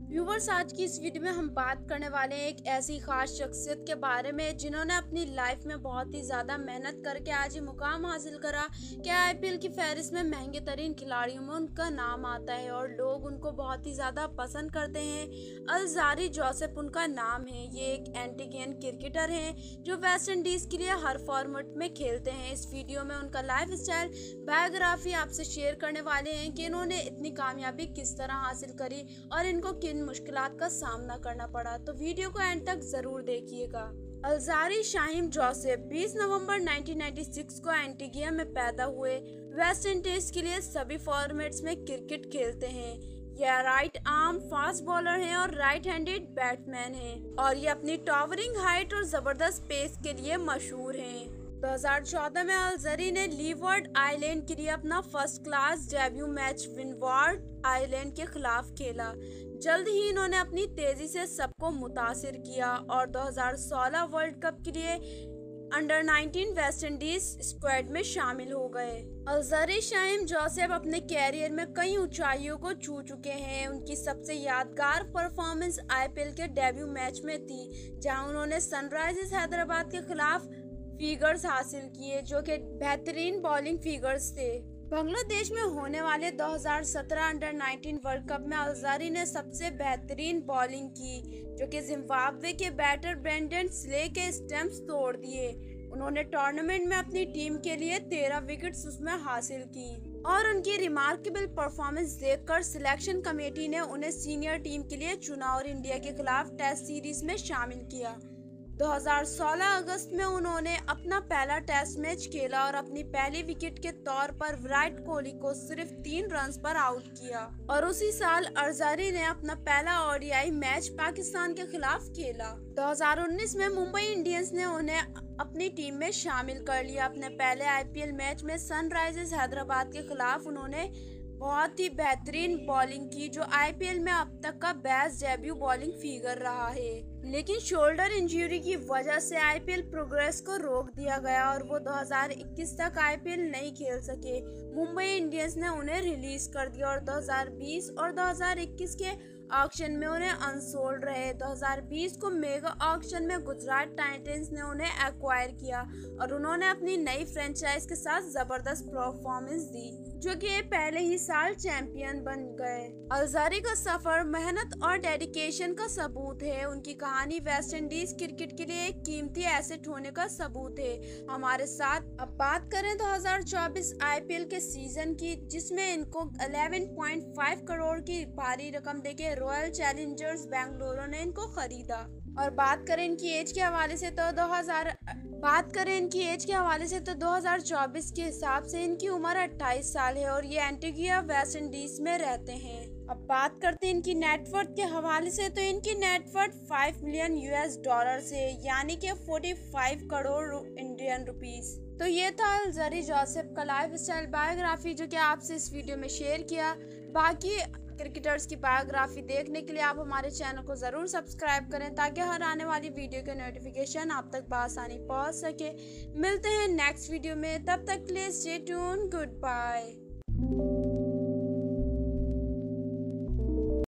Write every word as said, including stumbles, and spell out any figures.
Viewers, आज की इस वीडियो में हम बात करने वाले हैं एक ऐसी खास शख्सियत के बारे में जिन्होंने अपनी लाइफ में बहुत ही ज़्यादा मेहनत करके आज ये मुकाम हासिल करा कि आईपीएल की फहरिस्त में महंगे तरीन खिलाड़ियों में उनका नाम आता है और लोग उनको बहुत ही ज़्यादा पसंद करते हैं। अलजारी जोसेफ उनका नाम है। ये एक एंटीगियन क्रिकेटर हैं जो वेस्ट इंडीज़ के लिए हर फॉर्मेट में खेलते हैं। इस वीडियो में उनका लाइफ स्टाइल बायोग्राफी आपसे शेयर करने वाले हैं कि इन्होंने इतनी कामयाबी किस तरह हासिल करी और इनको किन मुश्किलात का सामना करना पड़ा। तो वीडियो को एंड तक जरूर देखिएगा। अलजारी शाहीम जोसेफ बीस नवंबर उन्नीस सौ छियानवे को एंटीगिया में पैदा हुए। वेस्ट इंडीज के लिए सभी फॉर्मेट्स में क्रिकेट खेलते हैं। यह राइट आर्म फास्ट बॉलर हैं और राइट हैंडेड बैट्समैन हैं और ये अपनी टॉवरिंग हाइट और जबरदस्त पेस के लिए मशहूर हैं। दो हज़ार चौदह में अलजरी ने लीवर्ड आइलैंड के लिए अपना first class debut match Windward Island के खिलाफ खेला। जल्द ही इन्होंने अपनी तेजी से सबको मुतासिर किया और दो हज़ार सोलह वर्ल्ड कप के लिए अंडर उन्नीस वेस्ट इंडीज स्क्वाड में शामिल हो गए। अलजरी शाहीम जोसेफ अपने कैरियर में कई ऊंचाइयों को छू चुके हैं। उनकी सबसे यादगार परफॉर्मेंस आईपीएल के डेब्यू मैच में थी जहां उन्होंने सनराइजर्स हैदराबाद के खिलाफ फिगर्स हासिल किए जो कि बेहतरीन बॉलिंग फिगर्स थे। बांग्लादेश में होने वाले दो हज़ार सत्रह अंडर उन्नीस वर्ल्ड कप में अलजारी ने सबसे बेहतरीन बॉलिंग की जो कि जिम्बाब्वे के बैटर ब्रेंडन स्ले के स्टंप्स तोड़ दिए। उन्होंने टूर्नामेंट में अपनी टीम के लिए तेरह विकेट्स उसमें हासिल की और उनकी रिमार्केबल परफॉर्मेंस देखकर सिलेक्शन कमेटी ने उन्हें सीनियर टीम के लिए चुना और इंडिया के खिलाफ टेस्ट सीरीज में शामिल किया। दो हज़ार सोलह अगस्त में उन्होंने अपना पहला टेस्ट मैच खेला और अपनी पहली विकेट के तौर पर विराट कोहली को सिर्फ तीन रन्स पर आउट किया और उसी साल अलजारी ने अपना पहला ओडीआई मैच पाकिस्तान के खिलाफ खेला। दो हज़ार उन्नीस में मुंबई इंडियंस ने उन्हें अपनी टीम में शामिल कर लिया। अपने पहले आईपीएल मैच में सनराइजर्स हैदराबाद के खिलाफ उन्होंने बहुत ही बेहतरीन बॉलिंग की जो आईपीएल में अब तक का बेस्ट डेब्यू बॉलिंग फिगर रहा है, लेकिन शोल्डर इंजरी की वजह से आईपीएल प्रोग्रेस को रोक दिया गया और वो दो हज़ार इक्कीस तक आईपीएल नहीं खेल सके। मुंबई इंडियंस ने उन्हें रिलीज कर दिया और दो हज़ार बीस और दो हज़ार इक्कीस के ऑक्शन में उन्हें अनसोल्ड रहे। दो हज़ार बीस को मेगा ऑक्शन में गुजरात टाइटंस ने उन्हें एक्वायर किया और उन्होंने अपनी नई फ्रेंचाइज के साथ जबरदस्त परफॉर्मेंस दी जो कि ये पहले ही साल चैंपियन बन गए। अलजारी का सफर मेहनत और डेडिकेशन का सबूत है। उनकी कहानी वेस्ट इंडीज क्रिकेट के लिए एक कीमती एसेट होने का सबूत है। हमारे साथ अब बात करें दो हज़ार चौबीस आईपीएल के सीजन की जिसमें इनको ग्यारह पॉइंट पाँच करोड़ की भारी रकम देके रॉयल चैलेंजर्स बेंगलुरु ने इनको खरीदा। और बात करें इनकी एज के हवाले से तो दो हज़ार बात करें इनकी एज के हवाले से तो दो हज़ार चौबीस के हिसाब से इनकी उम्र अट्ठाईस साल है और ये एंटीगिया वेस्ट इंडीज में रहते हैं। अब बात करते हैं इनकी नेटवर्थ के हवाले से तो इनकी नेटवर्थ पाँच मिलियन यूएस डॉलर से यानी कि पैंतालीस करोड़ इंडियन रुपीस। तो ये था अलजारी जोसेफ का लाइफ स्टाइल बायोग्राफी जो कि आपसे इस वीडियो में शेयर किया। बाकी क्रिकेटर्स की बायोग्राफी देखने के लिए आप हमारे चैनल को ज़रूर सब्सक्राइब करें ताकि हर आने वाली वीडियो के नोटिफिकेशन आप तक बआसानी पहुंच सके। मिलते हैं नेक्स्ट वीडियो में, तब तक के लिए स्टे ट्यून, गुड बाय।